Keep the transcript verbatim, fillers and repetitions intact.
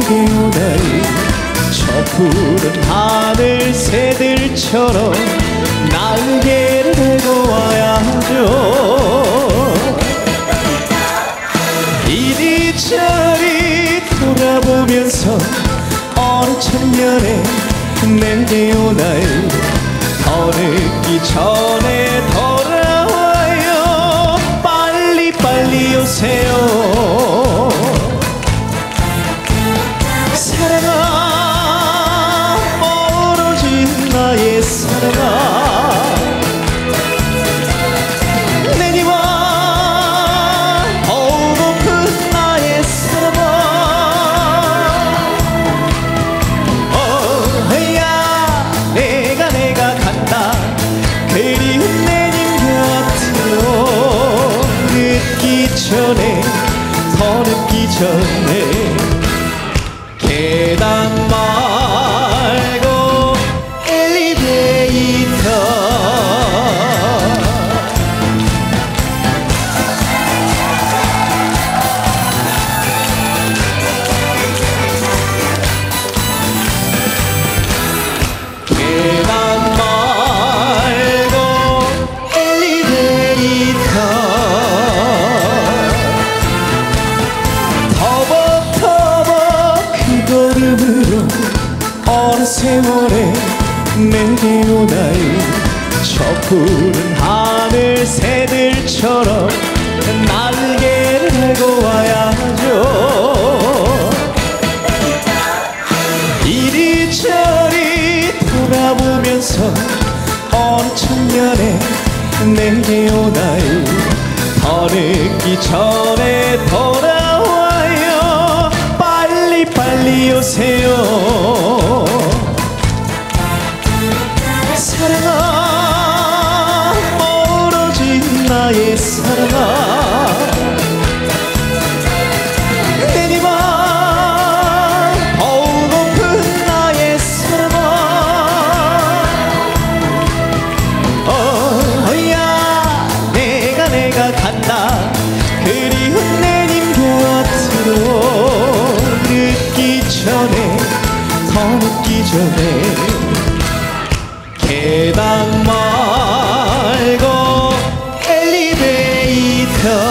내게 오나요? 저 푸른 하늘 새들처럼 날개를 달고 와야죠. 이리저리 돌아보면서 어느 천년에 내게 오나요? 더 늦기 전에 돌아와요. 빨리 빨리 오세요. 사랑아, 멀어진 나의 사랑아, 내니와 더욱높은 나의 사랑아. 어야 내가 내가 간다. 그리운 내님 곁으로 늦기 전에, 더 늦기 전에 계단 말고 엘리베이터. 계단 말고 엘리베이터. 터벅터벅 그 걸음으로 어느 세월에 내게 오나요? 저 푸른 하늘 새들처럼 날개를 달고 와야죠. 이리저리 돌아보면서 어느 천년에 내게 오나요? 더 늦기 전에 돌아와요. 빨리 빨리 오세요. 사랑아, 멀어진 나의 사랑아, 내니와 더욱 높은 나의 사랑아. 어야 내가 내가 간다. 그리운 내님 곁으로 늦기 전에, 더 늦기 전에 계단 말고 엘리베이터.